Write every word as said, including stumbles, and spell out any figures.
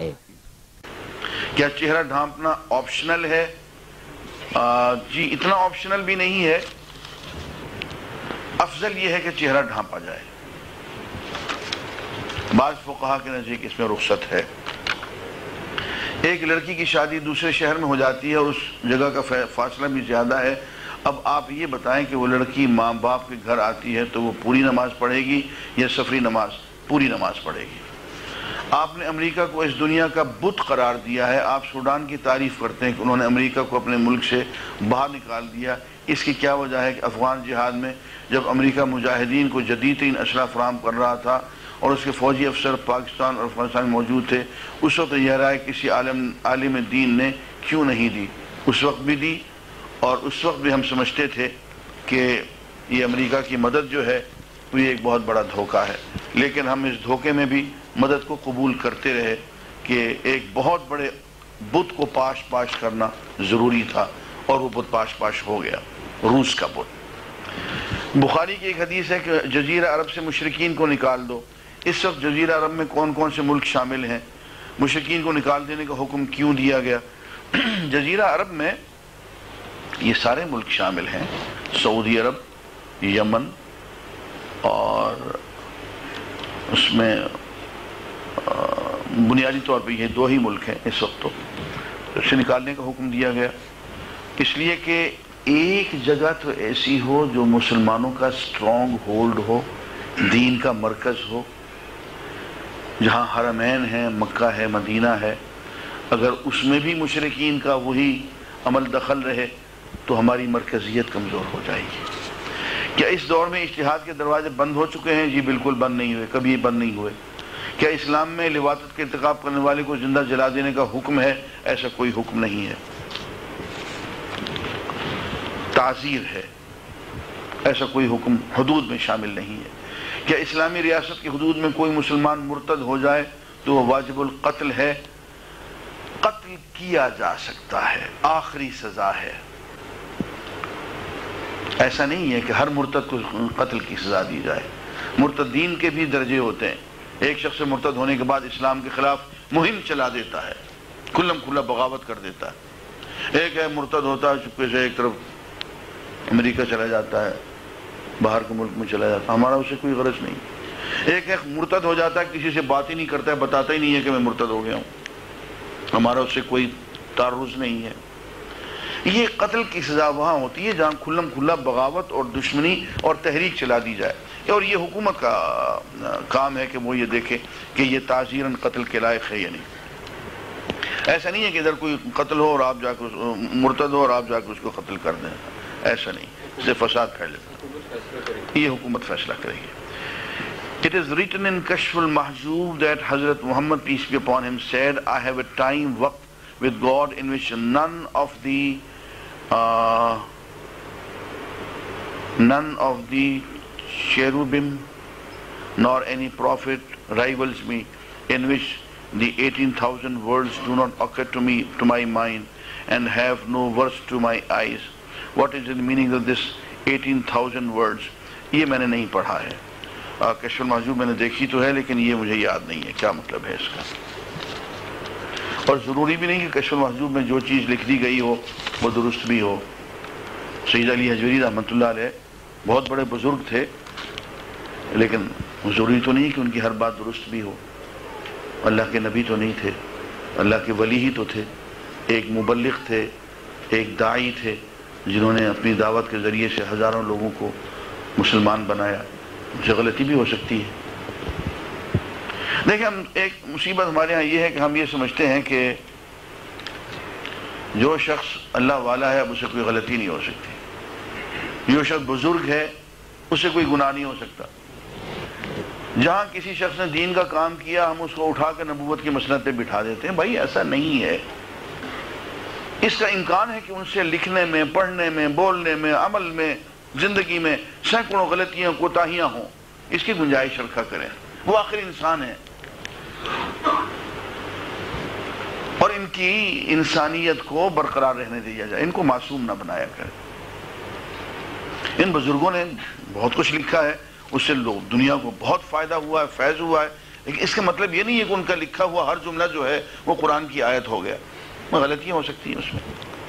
ہے۔ کیا چہرہ ڈھانپنا آپشنل ہے؟ آ, جی اتنا آپشنل بھی نہیں ہے، افضل یہ ہے کہ چہرہ ڈھانپا جائے۔ بعض فقہا کے نزدیک اس میں رخصت ہے۔ ایک لڑکی کی شادی دوسرے شہر میں ہو جاتی ہے اور اس جگہ کا فاصلہ بھی زیادہ ہے، اب آپ یہ بتائیں کہ وہ لڑکی ماں باپ کے گھر آتی ہے تو وہ پوری نماز پڑھے گی یا سفری نماز؟ پوری نماز پڑھے گی۔ آپ نے امریکہ کو اس دنیا کا بت قرار دیا ہے، آپ سوڈان کی تعریف کرتے ہیں کہ انہوں نے امریکہ کو اپنے ملک سے باہر نکال دیا، اس کی کیا وجہ ہے کہ افغان جہاد میں جب امریکہ مجاہدین کو جدید ترین اسلحہ فراہم کر رہا تھا اور اس کے فوجی افسر پاکستان اور افغانستان میں موجود تھے، اس وقت یہ رائے کسی عالم عالم دین نے کیوں نہیں دی؟ اس وقت بھی دی، اور اس وقت بھی ہم سمجھتے تھے کہ یہ امریکہ کی مدد جو ہے تو یہ ایک بہت بڑا دھوکہ ہے، لیکن ہم اس دھوکے میں بھی مدد کو قبول کرتے رہے کہ ایک بہت بڑے بت کو پاش پاش کرنا ضروری تھا، اور وہ بت پاش پاش ہو گیا، روس کا بت۔ بخاری کی ایک حدیث ہے کہ جزیرہ عرب سے مشرکین کو نکال دو۔ اس وقت جزیرہ عرب میں کون کون سے ملک شامل ہیں؟ مشرکین کو نکال دینے کا حکم کیوں دیا گیا؟ جزیرہ عرب میں یہ سارے ملک شامل ہیں، سعودی عرب، یمن، اور اس میں بنیادی طور پہ یہ دو ہی ملک ہیں اس وقت، تو اس سے نکالنے کا حکم دیا گیا اس لیے کہ ایک جگہ تو ایسی ہو جو مسلمانوں کا سٹرونگ ہولڈ ہو، دین کا مرکز ہو، جہاں حرمین ہیں، مکہ ہے، مدینہ ہے، اگر اس میں بھی مشرکین کا وہی عمل دخل رہے تو ہماری مرکزیت کمزور ہو جائے گی۔ کیا اس دور میں اجتہاد کے دروازے بند ہو چکے ہیں؟ جی بالکل بند نہیں ہوئے، کبھی بند نہیں ہوئے۔ کیا اسلام میں لواطت کے ارتکاب کرنے والے کو زندہ جلا دینے کا حکم ہے؟ ایسا کوئی حکم نہیں ہے، تعزیر ہے، ایسا کوئی حکم حدود میں شامل نہیں ہے۔ کیا اسلامی ریاست کی حدود میں کوئی مسلمان مرتد ہو جائے تو وہ واجب القتل ہے؟ قتل کیا جا سکتا ہے، آخری سزا ہے، ایسا نہیں ہے کہ ہر مرتد کو قتل کی سزا دی جائے۔ مرتدین کے بھی درجے ہوتے ہیں، ایک شخص مرتد ہونے کے بعد اسلام کے خلاف مہم چلا دیتا ہے، کھلم کھلا بغاوت کر دیتا ہے۔ ایک ہے مرتد ہوتا ہے چپے سے ایک طرف امریکہ چلا جاتا ہے، باہر کے ملک میں چلا جاتا ہے، ہمارا اسے کوئی غرض نہیں۔ ایک ایک مرتد ہو جاتا ہے، کسی سے بات ہی نہیں کرتا ہے، بتاتا ہی نہیں ہے کہ میں مرتد ہو گیا ہوں، ہمارا اسے کوئی تعرض نہیں ہے۔ یہ قتل کی سزا وہاں ہوتی ہے جہاں کھلم کھلا بغاوت اور دشمنی اور تحریک چلا دی جائے، اور یہ حکومت کا کام ہے کہ وہ یہ دیکھے کہ یہ تعزیراً قتل کے لائق ہے یا نہیں۔ ایسا نہیں ہے کہ ادھر کوئی قتل ہو اور آپ جا کے مرتد ہو اور آپ جا کے اس کو قتل کر دیں، ایسا نہیں، اس سے فساد پھیلے گا، یہ حکومت فیصلہ کرے گی۔ It is written in Kashf al-Mahjoob that Hazrat Muhammad, peace be upon him, said, I have a time waqt with God in which none of the uh, none of the cherubim nor any prophet rivals me, in which the eighteen thousand words do not occur to me, to my mind, and have no verse to my eyes. What is the meaning of this eighteen thousand words? یہ میں نے نہیں پڑھا ہے، کشف المحجوب میں نے دیکھی تو ہے لیکن یہ مجھے یاد نہیں ہے کیا مطلب ہے اس کا، اور ضروری بھی نہیں کہ کشف المحجوب میں جو چیز لکھ دی گئی ہو وہ درست بھی ہو۔ سید علی حجویری رحمۃ اللہ علیہ بہت بڑے بزرگ تھے، لیکن ضروری تو نہیں کہ ان کی ہر بات درست بھی ہو، اللہ کے نبی تو نہیں تھے، اللہ کے ولی ہی تو تھے، ایک مبلغ تھے، ایک داعی تھے جنہوں نے اپنی دعوت کے ذریعے سے ہزاروں لوگوں کو مسلمان بنایا، ان سے غلطی بھی ہو سکتی ہے۔ دیکھیں ہم ایک مصیبت ہمارے ہاں یہ ہے کہ ہم یہ سمجھتے ہیں کہ جو شخص اللہ والا ہے اب اسے کوئی غلطی نہیں ہو سکتی، جو شخص بزرگ ہے اسے کوئی گناہ نہیں ہو سکتا۔ جہاں کسی شخص نے دین کا کام کیا ہم اس کو اٹھا کے نبوت کی مسند پہ بٹھا دیتے ہیں، بھائی ایسا نہیں ہے، اس کا امکان ہے کہ ان سے لکھنے میں، پڑھنے میں، بولنے میں، عمل میں، زندگی میں سینکڑوں غلطیاں کوتاہیاں ہوں، اس کی گنجائش رکھا کریں، وہ آخر انسان ہے، اور ان کی انسانیت کو برقرار رہنے دیا جائے، ان کو معصوم نہ بنایا کرے۔ ان بزرگوں نے بہت کچھ لکھا ہے، اس سے لوگ دنیا کو بہت فائدہ ہوا ہے، فیض ہوا ہے، لیکن اس کا مطلب یہ نہیں ہے کہ ان کا لکھا ہوا ہر جملہ جو ہے وہ قرآن کی آیت ہو گیا، غلطیاں ہو سکتی ہیں اس میں۔